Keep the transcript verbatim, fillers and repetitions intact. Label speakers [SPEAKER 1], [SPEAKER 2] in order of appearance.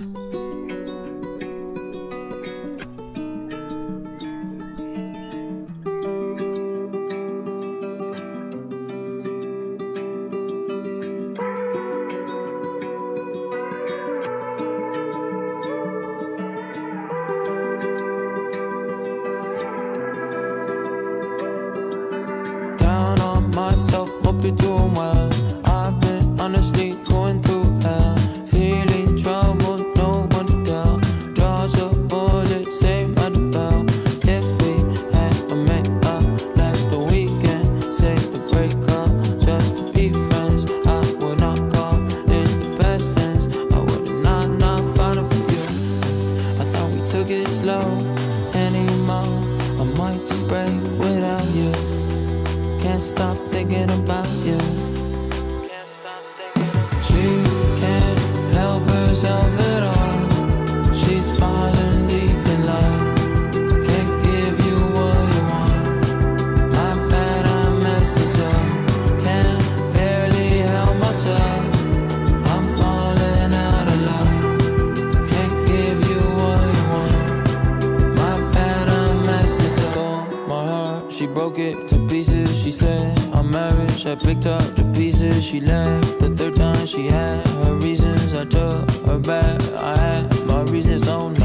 [SPEAKER 1] Hope you're doing well. I've been honestly going through hell, feeling trouble, no one to tell. Draws a bullet, save by the bell. If we had a make-up last the weekend, save the breakup just to be friends. I would not call in the best tense. I would not not fight for you. I thought we took it slow anymore. I might just break without you. Can't stop thinking about you. Can't stop thinking. She can't help herself at all. She's falling deep in love. Can't give you what you want. My bad, I messes up. Can't barely help myself. I'm falling out of love. Can't give you what you want. My bad, I messes up. Stole my heart, she broke it to pieces. She said I'm marriage, I picked up the pieces. She left the third time, she had her reasons. I took her back, I had my reasons. Oh no.